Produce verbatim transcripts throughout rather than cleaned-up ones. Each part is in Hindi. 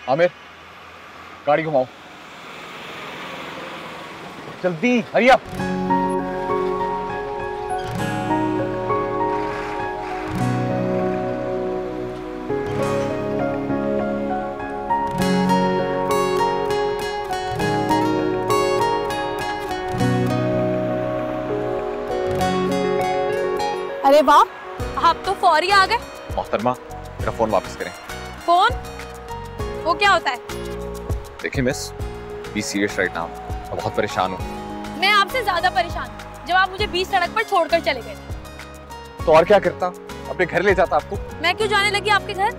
आमिर, गाड़ी घुमाओ जल्दी, हरी अप। अरे वाह, आप तो फौरी आ गए। मोहतरमा, मेरा फोन वापस करें। फोन? वो क्या होता है? देखिए miss, be serious right now, मैं बहुत परेशान हूँ। मैं आपसे ज्यादा परेशान हूँ। जब आप मुझे बीच सड़क पर छोड़कर चले गए तो और क्या करता, अपने घर ले जाता आपको। मैं क्यों जाने लगी आपके घर?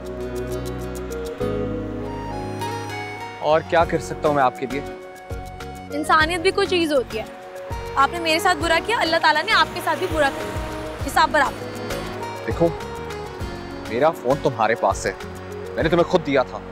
और क्या कर सकता हूँ मैं आपके लिए। इंसानियत भी कोई चीज होती है। आपने मेरे साथ बुरा किया, अल्लाह ताला ने आपके साथ भी बुरा किया। हिसाब बराबर। देखो, मेरा फोन तुम्हारे पास है, मैंने तुम्हें खुद दिया था।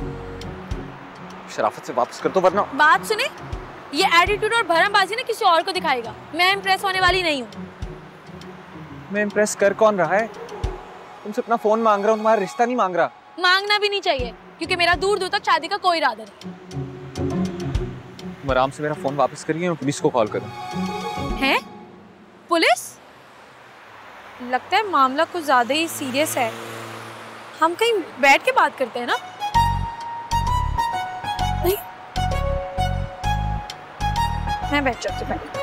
शराफत से वापस कर दो वरना। बात सुने, ये एटीट्यूड और भरमबाजी ना किसी और को दिखाएगा। मैं इम्प्रेस होने वाली नहीं हूँ। मैं इम्प्रेस कर कौन रहा है? तुमसे अपना फोन मांग रहा हूँ, तुम्हारा रिश्ता नहीं मांग रहा। मांगना भी नहीं चाहिए, क्योंकि मेरा दूर दूर तक शादी का कोई इरादा नहीं। तुम आराम से मेरा फोन वापस करिए, मैं पुलिस को कॉल करूँ। हैं? पुलिस? लगता है मामला कुछ ज्यादा ही सीरियस है। हम कहीं बैठ के बात करते हैं ना? नहीं, मैं बैठ जाती हूँ।